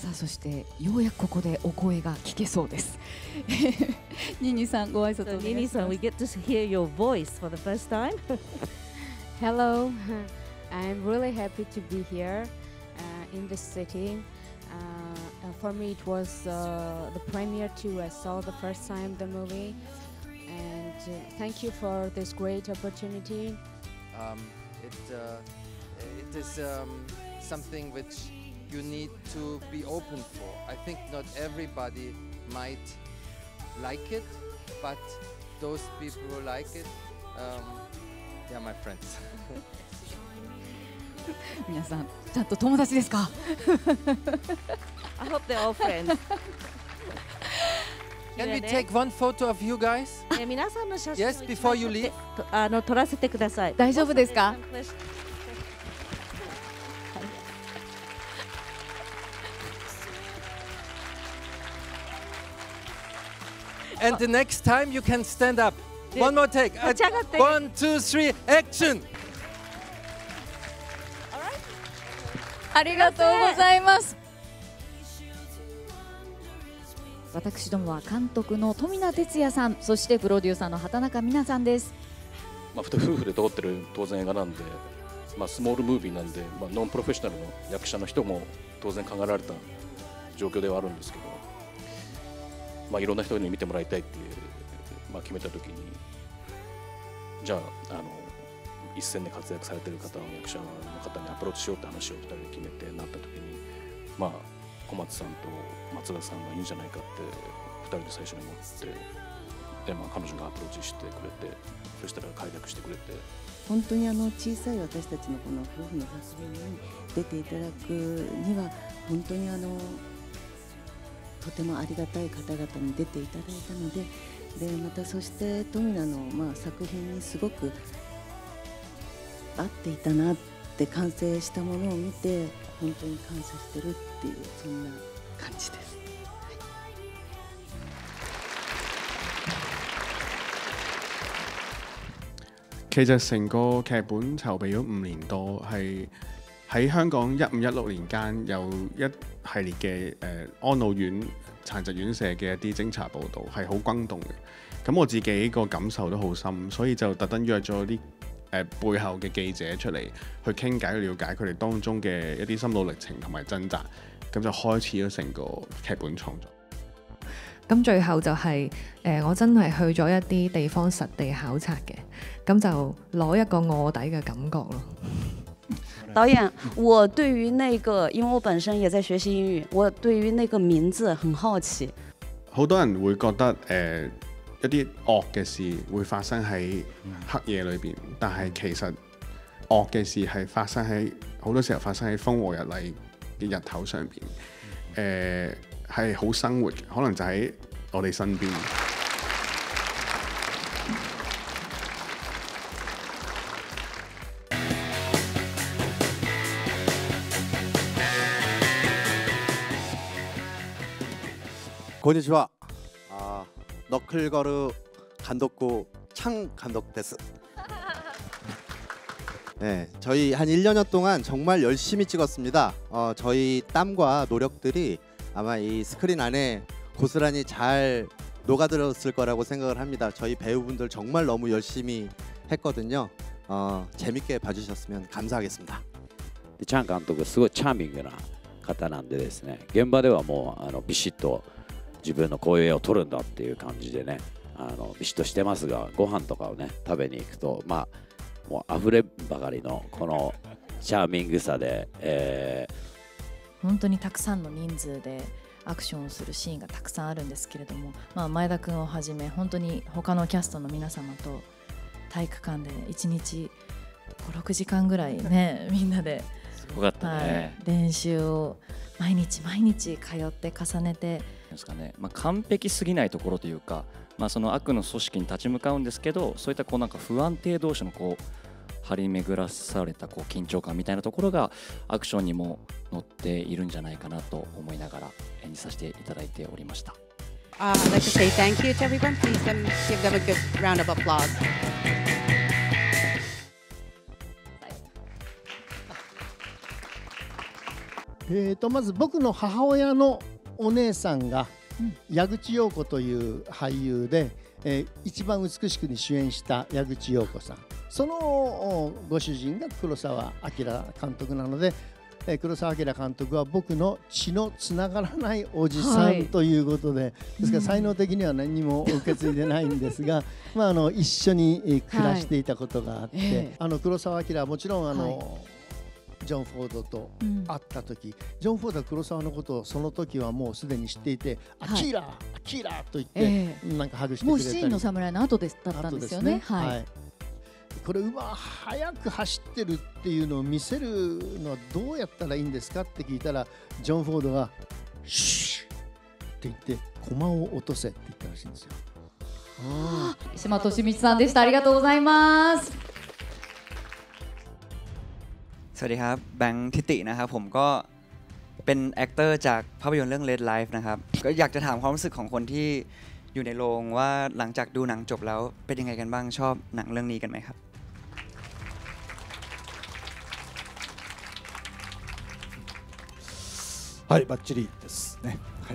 さあそしてようやくここでお声が聞けそうです。ニニさんご挨拶お願いします。 ニニさん、we get to hear your voice for the first time. Hello, I'm really happy to be here in this city. For me, it was the premiere too. I saw the first time the movie, and thank you for this great opportunity. It is something which you need to be open for. I think not everybody might like it, but those people who like it, they are my friends. 皆さんちゃんと友達ですか？ I hope they're all friends. Can we take one photo of you guys? 皆さんの写真を Yes, before you leave. 撮らせてください。 大丈夫ですか ？And the next time you can stand up. One more take. 立ち上がって。 1, 2, 3, action! ありがとうございます。私どもは監督の富名哲也さん、そしてプロデューサーの畑中美奈さんです。 夫婦で撮ってる当然映画なんで、スモールムービーなんで、ノンプロフェッショナルの役者の人も当然考えられた状況ではあるんですけど、いろんな人に見てもらいたいって、決めたときに、じゃあ、一線で活躍されてる方の役者の方にアプローチしようって話を2人で決めてなったときに、小松さんと松田さんがいいんじゃないかって2人で最初に思って、で、彼女がアプローチしてくれて、そしたら快諾してくれて。 本当に小さい私たちのこの夫婦の作品に出ていただくには本当にとてもありがたい方々に出ていただいたので、またそして富名の作品にすごく合っていたなって完成したものを見て本当に感謝してるっていうそんな感じです。 其實成個劇本籌備咗5年多，係喺香港15-16年間有一系列嘅安老院、殘疾院舍嘅一啲偵查報導，係好轟動嘅。咁我自己個感受都好深，所以就特登約咗啲背後嘅記者出嚟去傾偈，去了解佢哋當中嘅一啲心路歷程同埋掙扎，咁就開始咗成個劇本創作。 咁最後就係我真係去咗一啲地方實地考察嘅，咁就攞一個臥底嘅感覺咯。 導演，我對於那個，因為我本身也在學習英語，我對於那個名字很好奇。 好多人會覺得一啲惡嘅事會發生喺黑夜裏邊，但係其實惡嘅事係發生喺好多時候發生喺風和日麗嘅日頭上邊，係好生活嘅，可能就喺我哋身邊。 こんにちは。너클거르 감독구 창 감독です. 네, 저희 한 1년여 동안 정말 열심히 찍었습니다. 저희 땀과 노력들이 아마 이 스크린 안에 고스란히 잘 녹아들었을 거라고 생각을 합니다. 저희 배우분들 정말 너무 열심히 했거든요. 재밌게 봐주셨으면 감사하겠습니다. チャン監督すごいチャーミングな方なんでですね、現場ではもうビシッと自分のこういう絵を撮るんだっていう感じでね、ビシッとしてますが、ご飯とかをね食べに行くともう溢れんばかりのこのチャーミングさで、 本当にたくさんの人数でアクションをするシーンがたくさんあるんですけれども、前田君をはじめ本当に他のキャストの皆様と体育館で1日5、6時間ぐらいねみんなですごかったね、 練習を毎日通って重ねてですかね、完璧すぎないところというか、その悪の組織に立ち向かうんですけど、そういったなんか不安定同士の張り巡らされた緊張感みたいなところがアクションにも乗っているんじゃないかなと思いながら演じさせていただいておりました。 I'd like to say thank you to everyone. Please give them a good round of applause. まず僕の母親のお姉さんが矢口洋子という俳優で、一番美しくに主演した矢口洋子さん、そのご主人が黒澤明監督なので、黒澤明監督は僕の血のつながらないおじさんということで、ですから才能的には何も受け継いでないんですが、一緒に暮らしていたことがあって、黒澤明はもちろんジョン・フォードと会った時、ジョン・フォードは黒澤のことをその時はもうすでに知っていて、アキーラアキーラと言ってなんかハグしてくれたり、 もう真の侍の後だったんですよね。 これ馬速く走ってるっていうのを見せるのはどうやったらいいんですかって聞いたら、ジョン・フォードがシュッって言って駒を落とせって言ったらしいんですよ。 島俊光さんでした。ありがとうございます。 สวัสดีครับแบงค์ทิตินะครับผมก็เป็นแอคเตอร์จากภาพยนตร์เรื่อง Red Life นะครับก็อยากจะถามความรู้สึกของคนที่อยู่ในโรงว่าหลังจากดูหนังจบแล้วเป็นยังไงกันบ้างชอบหนังเรื่องนี้กันไหมครับはいバッチリですね。はい。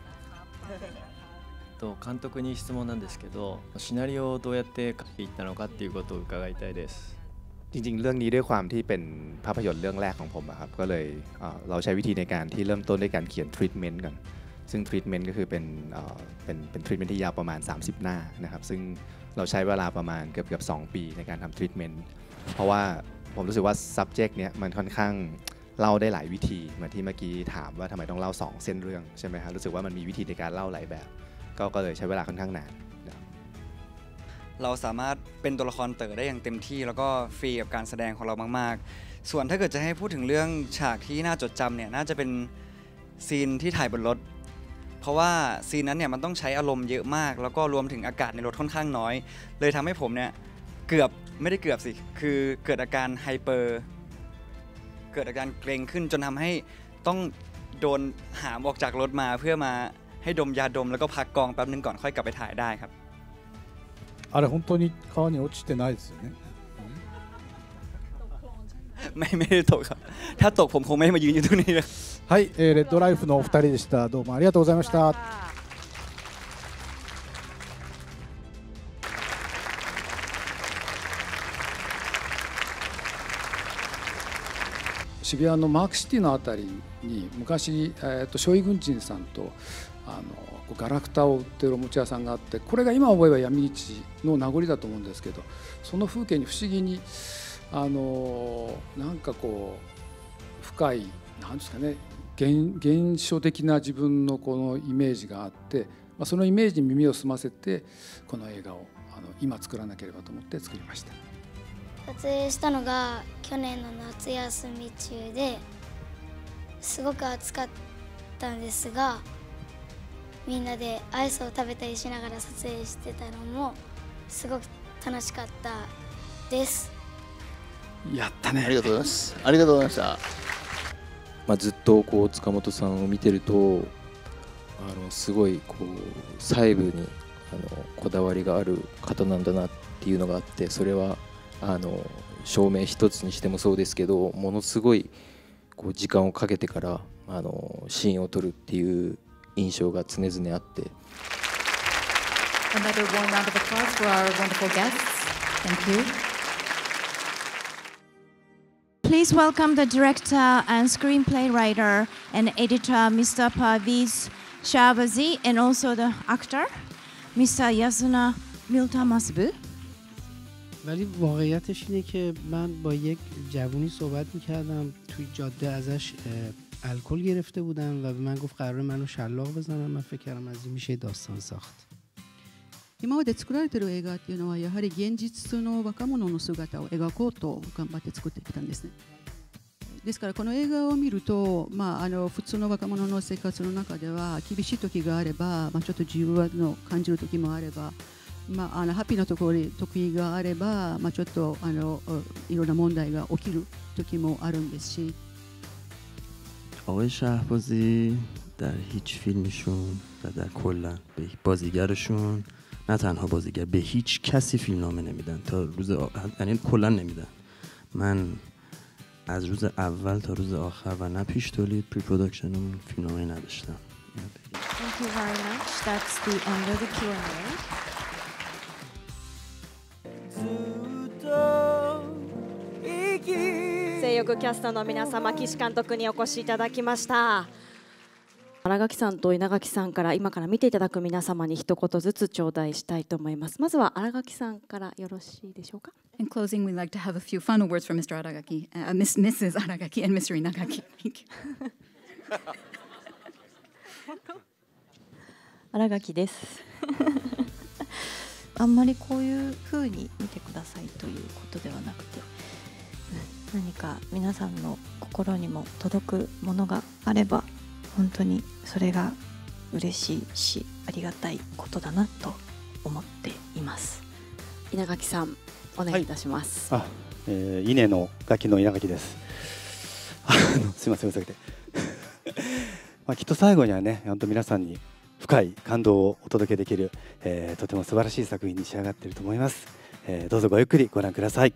監督に質問なんですけど、シナリオをどうやって書いていったのかっていうことを伺いたいです。 จริงๆเรื่องนี้ด้วยความที่เป็นภาพยนตร์เรื่องแรกของผมครับก็เลยเราใช้วิธีในการที่เริ่มต้นด้วยการเขียนทรีทเมนต์กันซึ่งทรีทเมนต์ก็คือเป็นทรีทเมนต์ที่ยาวประมาณ30 หน้านะครับซึ่งเราใช้เวลาประมาณเกือบ2 ปีในการทำทรีทเมนต์เพราะว่าผมรู้สึกว่า subject เนี้ยมันค่อนข้างเล่าได้หลายวิธีเหมือนที่เมื่อกี้ถามว่าทำไมต้องเล่า2 เส้นเรื่องใช่ไหมครับรู้สึกว่ามันมีวิธีในการเล่าหลายแบบก็เลยใช้เวลาค่อนข้างนานเราสามารถเป็นตัวละครเต๋อได้อย่างเต็มที่แล้วก็ฟรีกับการแสดงของเรามากๆส่วนถ้าเกิดจะให้พูดถึงเรื่องฉากที่น่าจดจำเนี่ยน่าจะเป็นซีนที่ถ่ายบนรถเพราะว่าซีนนั้นเนี่ยมันต้องใช้อารมณ์เยอะมากแล้วก็รวมถึงอากาศในรถค่อนข้างน้อยเลยทำให้ผมเนี่ยไม่ได้เกือบสิคือเกิดอาการไฮเปอร์เกิดอาการเกร็งขึ้นจนทำให้ต้องโดนหามออกจากรถมาเพื่อมาให้ดมยาดมแล้วก็พักกองแป๊บนึงก่อนค่อยกลับไปถ่ายได้ครับあれ本当に川に落ちてないですよね。 ไม่ได้ตกครับถ้าตกผมคงไม่มายืนอยู่ตรงนี้เลยはい、レッドライフのお二人でした。どうもありがとうございました。渋谷のマークシティのあたりに昔、ショイグンジンさんとガラクタを売ってるおもちゃ屋さんがあって、これが今思えば闇市の名残だと思うんですけど、その風景に不思議になんかこう深いなんですかね現象的な自分のこのイメージがあって、そのイメージに耳を澄ませてこの映画を今作らなければと思って作りました。 撮影したのが去年の夏休み中ですごく暑かったんですが、みんなでアイスを食べたりしながら撮影してたのもすごく楽しかったです。 やったね。 ありがとうございます。ありがとうございました。ずっとこう塚本さんを見てるとすごいこう細部にこだわりがある方なんだなっていうのがあって、それは照明一つにしてもそうですけど、ものすごいこう時間をかけてからシーンを撮るっていう印象が常々あって。 Another one round of applause for our wonderful guests. Thank you. Please welcome the director and screenplay writer and editor, Mr. Parviz Shahbazi, and also the actor, Mr. Yasuna Miltamasbu. ولی واقعیتش اینه که من با یک جوونی صحبت میکردم توی جاده، ازش الکل گرفته بودم و به من گفت قراره منو شلاق بزنم. من فکر کردم از این میشه داستان ساخت. 今まで作られている映画っていうのはやはり現実の若者の姿を描こうと頑張って作ってきたんですね。ですからこの映画を見ると、普通の若者の生活の中では厳しい時があれば、ちょっと自由を感じる時もあれば、ハッピーな時があれば、ちょっといろんな問題が起きる時もあるんですし。 آقای شهبازی در هیچ فیلمشون و در کلا به بازیگرشون، نه تنها بازیگر، به هیچ کسی فیلمنامه نمیدن تا روز آخر، یعنی کلا نمیدن. من از روز اول تا روز آخر و نه پیش تولید پری پروداکشنمون فیلمایی نداشتم. Thank you very much. That's the end of the Q&A. 声優キャストの皆様、岸監督にお越しいただきました。新垣さんと稲垣さんから今から見ていただく皆様に一言ずつ頂戴したいと思います。まずは新垣さんからよろしいでしょうか。 In closing, we'd like to have a few final words from Mr. Aragaki, Mrs. Aragaki, and Mr. Inagaki. Thank you. 新垣ですあんまりこういう風に見てくださいということではなくて、何か皆さんの心にも届くものがあれば本当にそれが嬉しいしありがたいことだなと思っています。 稲垣さんお願いいたします。 稲のガキの稲垣です。すいませんうざくてきっと最後にはね、本当皆さんに深い感動をお届けできる、とても素晴らしい作品に仕上がっていると思います。どうぞごゆっくりご覧ください。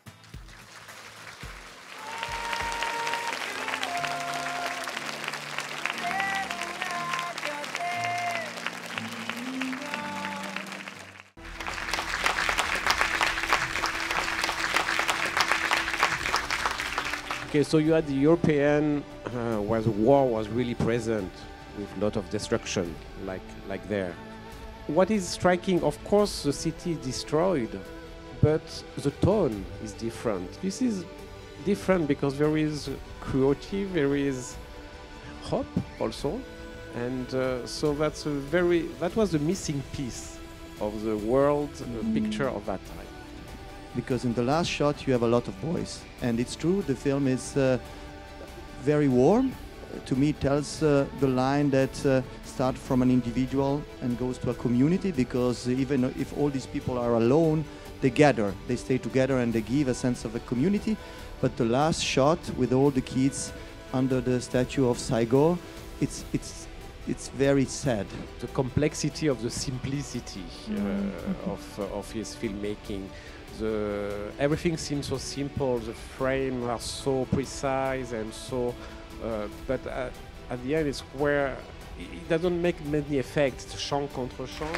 Okay, so you had the European, where the war was really present with a lot of destruction, like there. What is striking, of course, the city is destroyed, but the tone is different. This is different because there is cruelty, there is hope also, and so that was the missing piece of the world picture of that time. Because in the last shot you have a lot of boys, and it's true the film is very warm. To me it tells the line that starts from an individual and goes to a community, because even if all these people are alone, they gather, they stay together and they give a sense of a community. But the last shot with all the kids under the statue of Saigo, it's very sad. The complexity of the simplicity of his filmmaking. Everything seems so simple, the frames are so precise and so, but at the end it's where it doesn't make many effects, chant contre chant.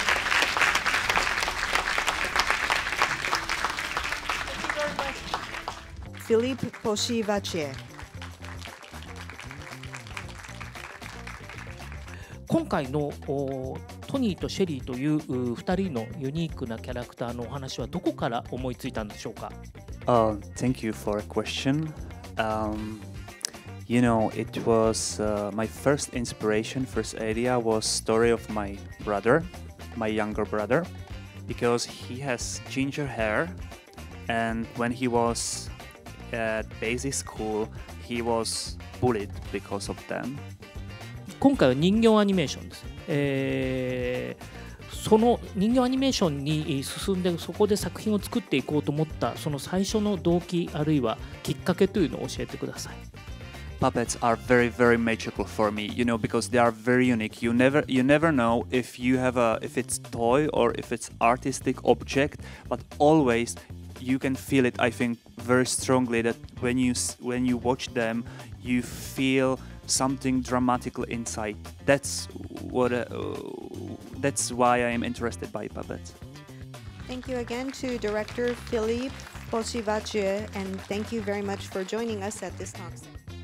Philippe Poshi-Vachier. 今回のトニーとシェリーという2人のユニークなキャラクターのお話はどこから思いついたんでしょうか。 Thank you for a question. You know, it was my first inspiration, first idea was story of my brother, my younger brother, because he has ginger hair, and when he was at basic school, he was bullied because of them. 今回は人形アニメーションです。その人形アニメーションに進んでそこで作品を作っていこうと思ったその最初の動機あるいはきっかけというのを教えてください。 Puppets are very, very magical for me, you know, because they are very unique. You never know if it's toy or if it's artistic object, but always you can feel it. I think very strongly that when you watch them, you feel something dramatical inside. That's why I am interested by puppets. Thank you again to director Philippe Poshi-Vachier, and thank you very much for joining us at this talk.